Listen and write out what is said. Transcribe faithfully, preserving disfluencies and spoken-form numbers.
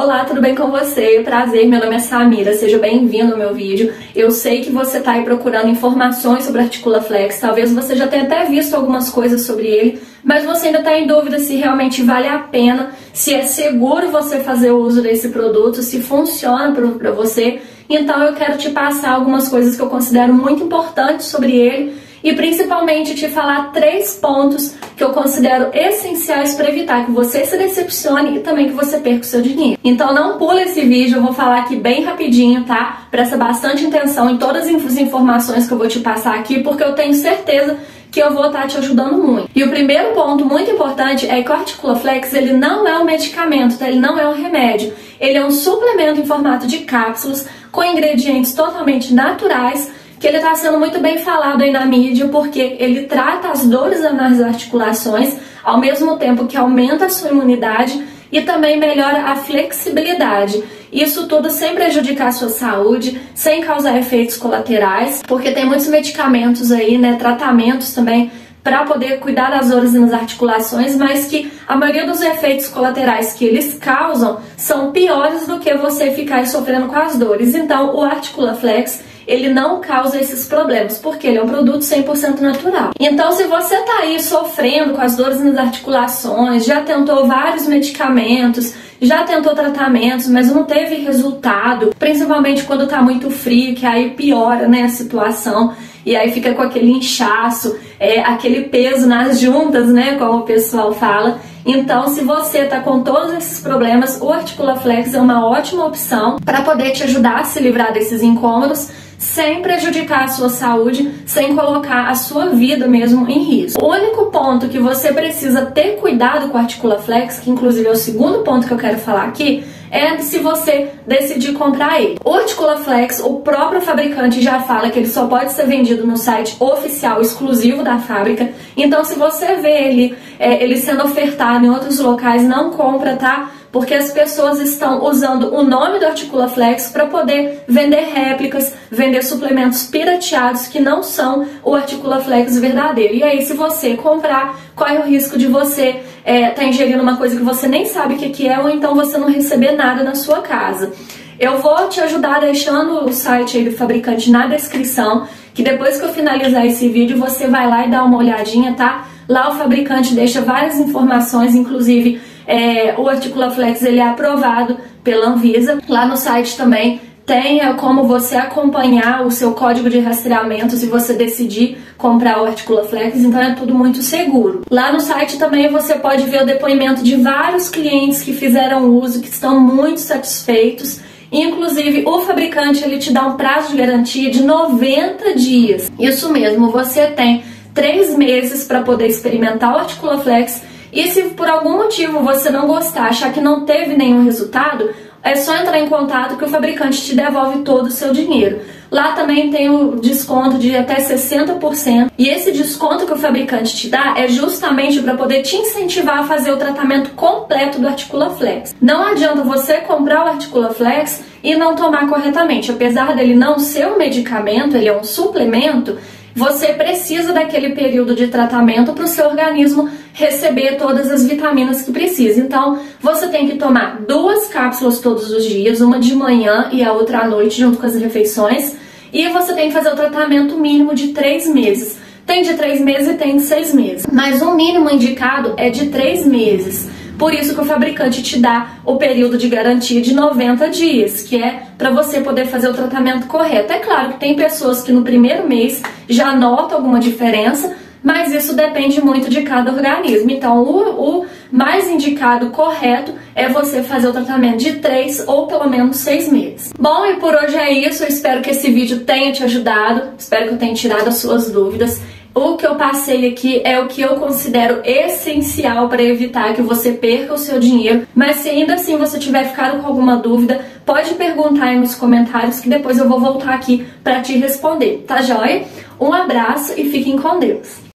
Olá, tudo bem com você? Prazer, meu nome é Samira, seja bem-vindo ao meu vídeo. Eu sei que você está aí procurando informações sobre Articulaflex, talvez você já tenha até visto algumas coisas sobre ele, mas você ainda está em dúvida se realmente vale a pena, se é seguro você fazer o uso desse produto, se funciona para você. Então eu quero te passar algumas coisas que eu considero muito importantes sobre ele e principalmente te falar três pontos que eu considero essenciais para evitar que você se decepcione e também que você perca o seu dinheiro. Então não pula esse vídeo, eu vou falar aqui bem rapidinho, tá? Presta bastante atenção em todas as informações que eu vou te passar aqui, porque eu tenho certeza que eu vou estar te ajudando muito. E o primeiro ponto muito importante é que o Articulaflex, ele não é um medicamento, tá? Ele não é um remédio. Ele é um suplemento em formato de cápsulas com ingredientes totalmente naturais, que ele está sendo muito bem falado aí na mídia, porque ele trata as dores nas articulações, ao mesmo tempo que aumenta a sua imunidade e também melhora a flexibilidade. Isso tudo sem prejudicar a sua saúde, sem causar efeitos colaterais, porque tem muitos medicamentos aí, né, tratamentos também, para poder cuidar das dores nas articulações, mas que a maioria dos efeitos colaterais que eles causam são piores do que você ficar sofrendo com as dores. Então, o Articulaflex, ele não causa esses problemas, porque ele é um produto cem por cento natural. Então, se você tá aí sofrendo com as dores nas articulações, já tentou vários medicamentos, já tentou tratamentos, mas não teve resultado, principalmente quando tá muito frio, que aí piora, né, a situação, e aí fica com aquele inchaço, é, aquele peso nas juntas, né, como o pessoal fala. Então, se você tá com todos esses problemas, o Articulaflex é uma ótima opção para poder te ajudar a se livrar desses incômodos, sem prejudicar a sua saúde, sem colocar a sua vida mesmo em risco. O único ponto que você precisa ter cuidado com o Articulaflex, que inclusive é o segundo ponto que eu quero falar aqui, é se você decidir comprar ele. O Articulaflex, o próprio fabricante já fala que ele só pode ser vendido no site oficial exclusivo da fábrica. Então, se você vê ele, é, ele sendo ofertado em outros locais, não compra, tá? Porque as pessoas estão usando o nome do Articulaflex para poder vender réplicas, vender suplementos pirateados que não são o Articulaflex verdadeiro. E aí, se você comprar, corre o risco de você é, tá ingerindo uma coisa que você nem sabe o que, que é, ou então você não receber nada na sua casa. Eu vou te ajudar deixando o site aí do fabricante na descrição, que depois que eu finalizar esse vídeo, você vai lá e dá uma olhadinha, tá? Lá o fabricante deixa várias informações, inclusive É, o Articulaflex, ele é aprovado pela Anvisa. Lá no site também tem como você acompanhar o seu código de rastreamento se você decidir comprar o Articulaflex, então é tudo muito seguro. Lá no site também você pode ver o depoimento de vários clientes que fizeram uso, que estão muito satisfeitos. Inclusive, o fabricante, ele te dá um prazo de garantia de noventa dias. Isso mesmo, você tem três meses para poder experimentar o Articulaflex. E se por algum motivo você não gostar, achar que não teve nenhum resultado, é só entrar em contato que o fabricante te devolve todo o seu dinheiro. Lá também tem o desconto de até sessenta por cento. E esse desconto que o fabricante te dá é justamente para poder te incentivar a fazer o tratamento completo do Articulaflex. Não adianta você comprar o Articulaflex e não tomar corretamente. Apesar dele não ser um medicamento, ele é um suplemento, você precisa daquele período de tratamento para o seu organismo receber todas as vitaminas que precisa. Então, você tem que tomar duas cápsulas todos os dias, uma de manhã e a outra à noite, junto com as refeições. E você tem que fazer o tratamento mínimo de três meses. Tem de três meses e tem de seis meses. Mas o mínimo indicado é de três meses. Por isso que o fabricante te dá o período de garantia de noventa dias, que é para você poder fazer o tratamento correto. É claro que tem pessoas que no primeiro mês já notam alguma diferença, mas isso depende muito de cada organismo. Então, o, o mais indicado, correto, é você fazer o tratamento de três ou pelo menos seis meses. Bom, e por hoje é isso. Eu espero que esse vídeo tenha te ajudado. Espero que eu tenha tirado as suas dúvidas. O que eu passei aqui é o que eu considero essencial para evitar que você perca o seu dinheiro. Mas se ainda assim você tiver ficado com alguma dúvida, pode perguntar aí nos comentários que depois eu vou voltar aqui para te responder, tá joia? Um abraço e fiquem com Deus!